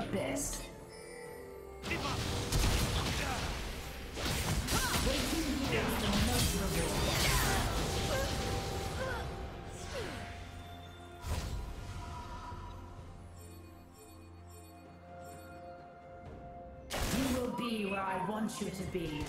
abyss. You will be where I want you to be.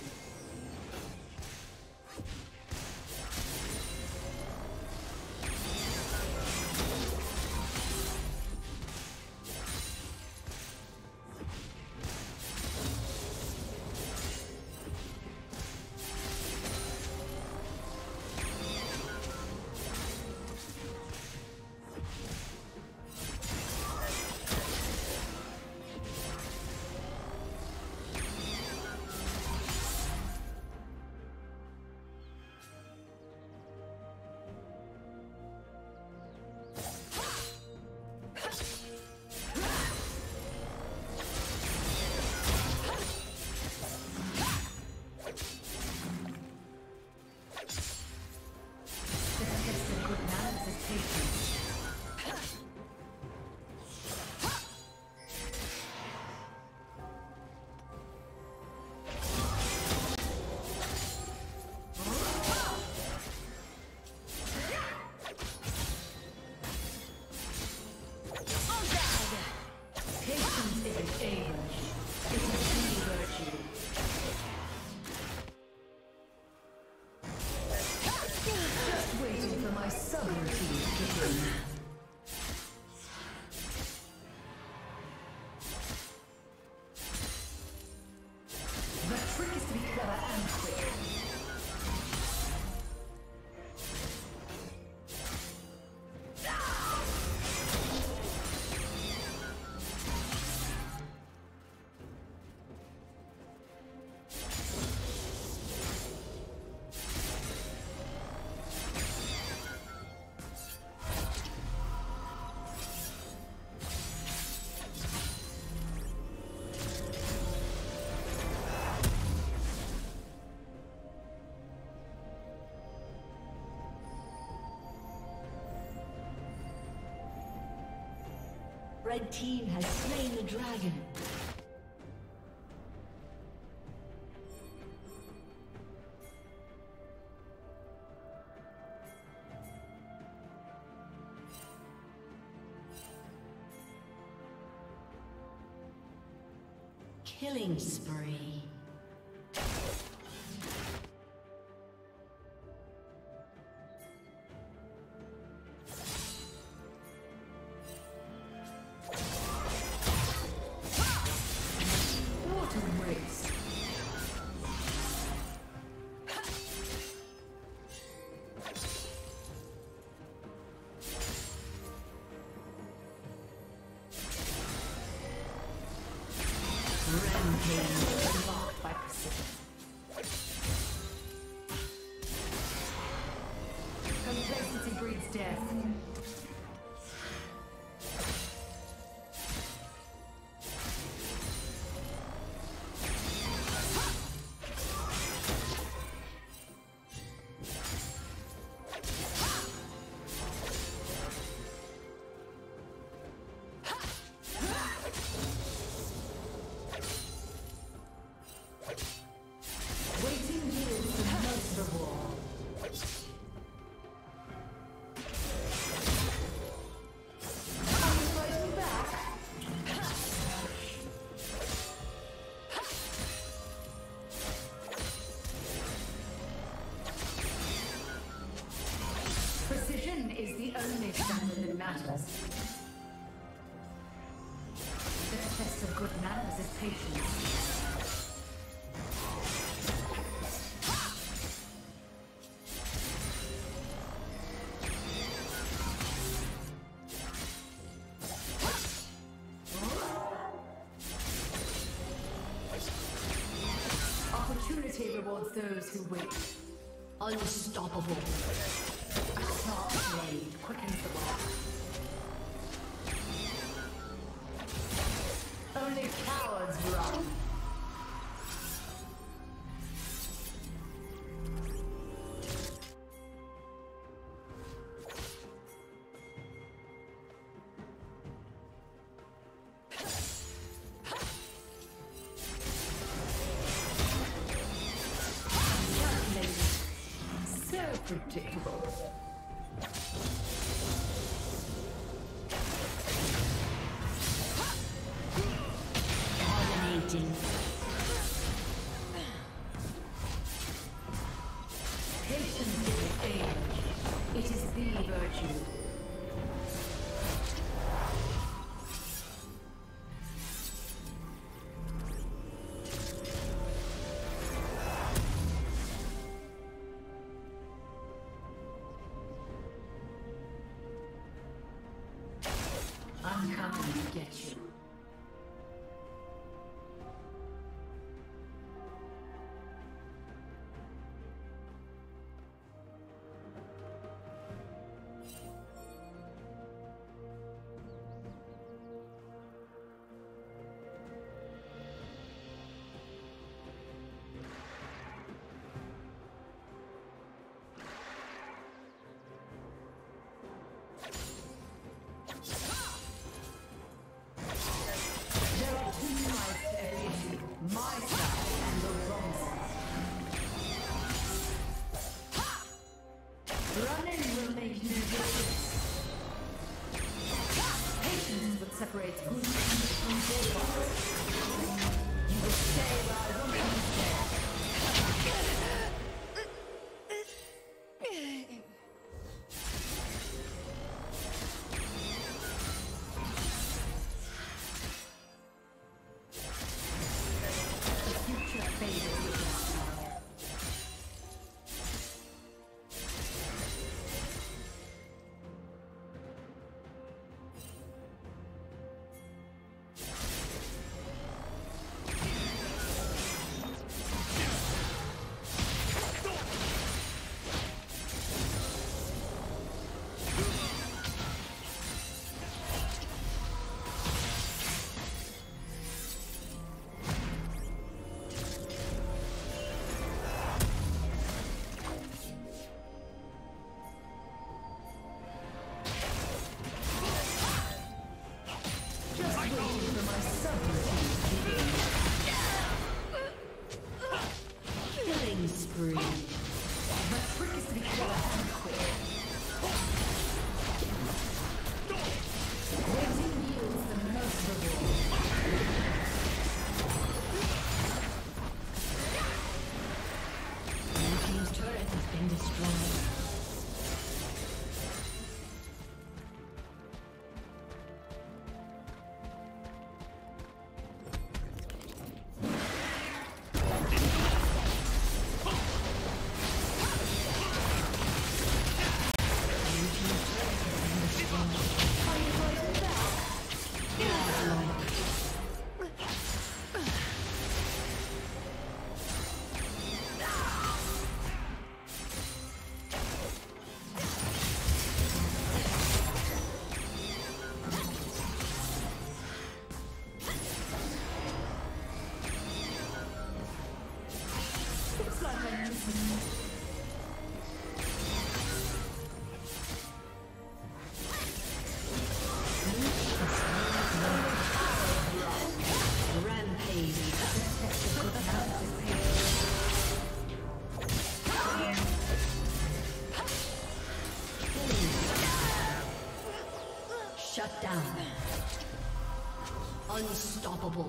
Red team has slain the dragon. Killing spree. Blocked by precision. Complacency breeds death. Precision is the only standard that matters. The test of good manners is patience. Opportunity rewards those who wait. Unstoppable. A small blade quickens the work. Only cowards run. Predictable. Dominating. Patience is an age. It is the virtue. I'm coming to get you. Separates good from good. You will stay where I want you to stay. The future faded with us. Shut down. Unstoppable.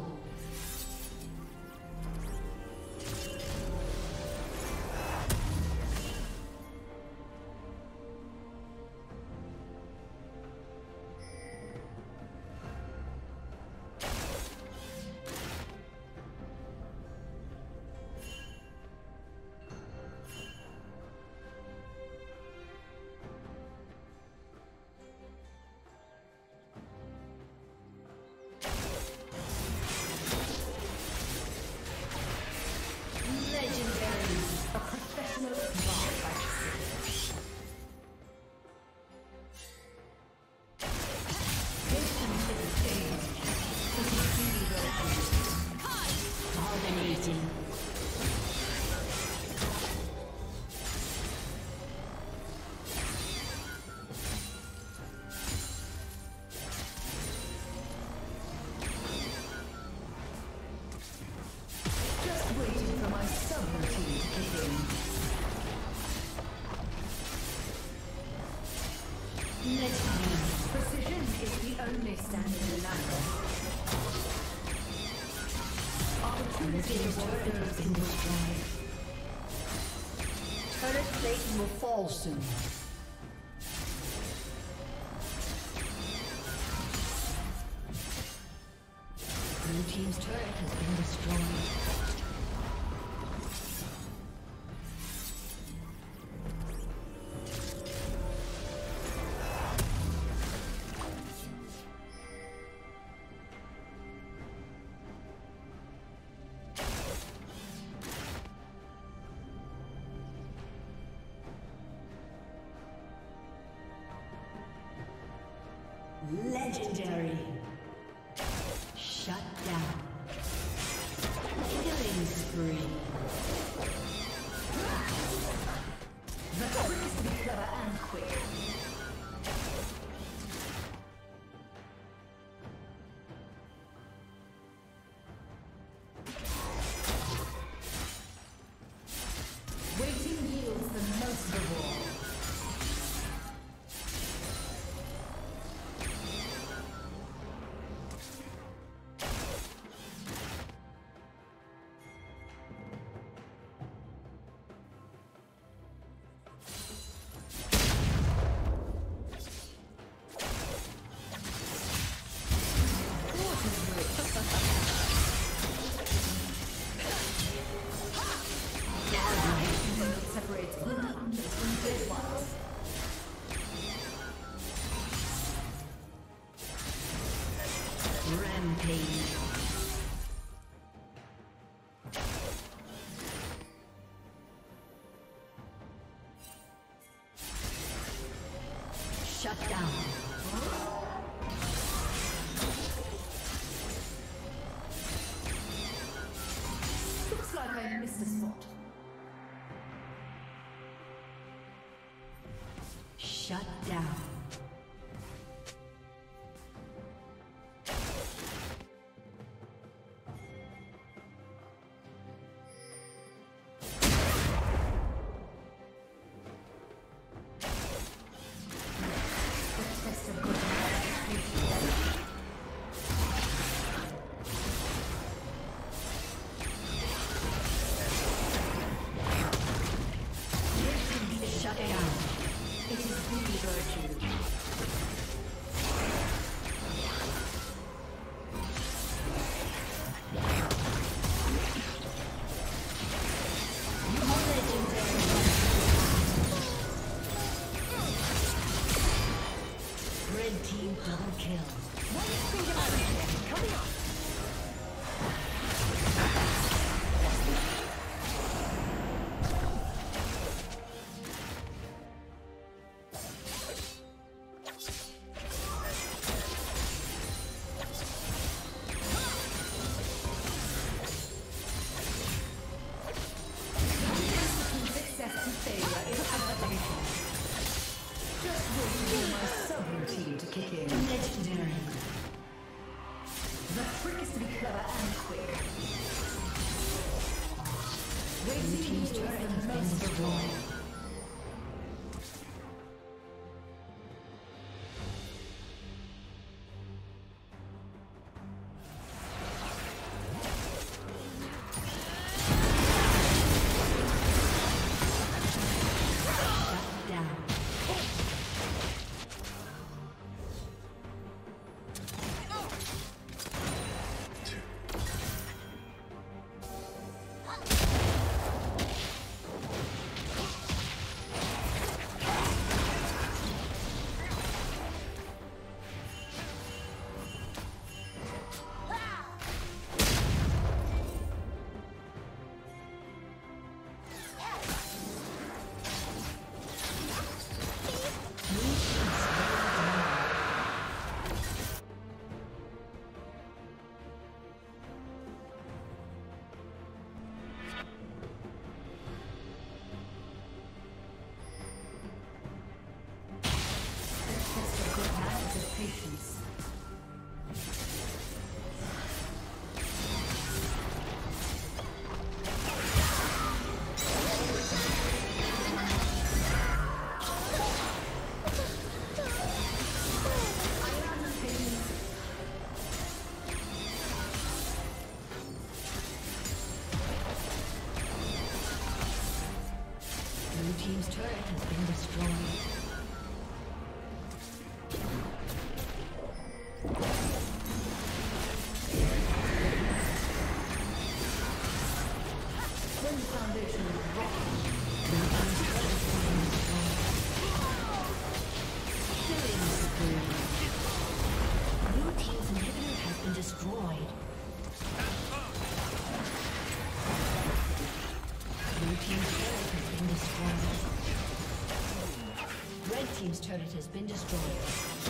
standing in line. Opportunity to turret in this drive. Turret plate will fall soon. Blue team's turret has been destroyed. Legendary. Shut down. Killing spree. The trick is to be clever and quick. Waiting yields the most reward. Separates blue hunters from dead ones. Rampage. Shut down. Looks like I missed a spot. Shut down. Shut down. It is the virtue. Red team double kill. Coming up. Legendary. The trick is to be clever and quick. Waiting Team's yields turret has the been most destroyed. reward. destroyed. Blue team's turret has been destroyed. Red team's turret has been destroyed.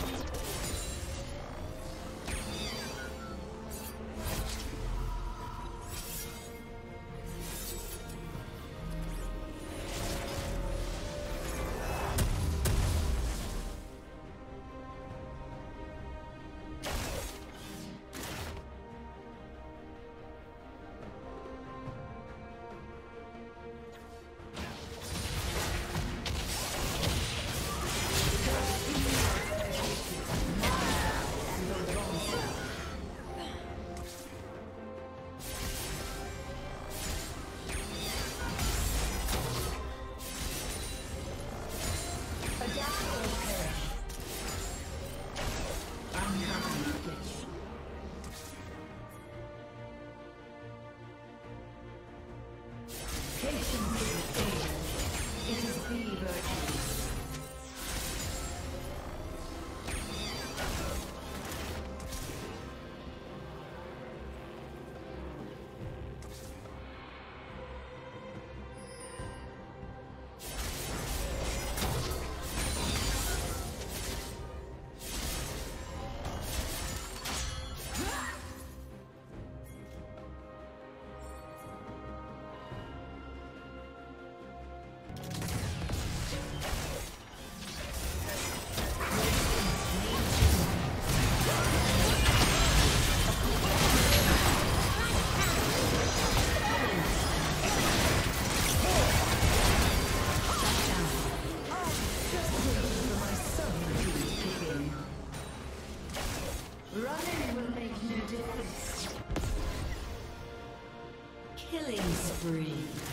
Killing spree.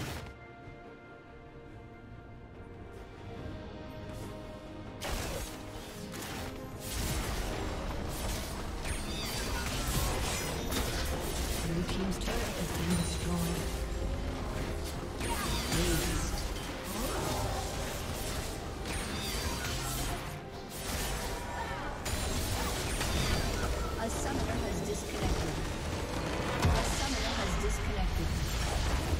Blue team's turret has been destroyed. Aced. A summoner has disconnected. A summoner has disconnected.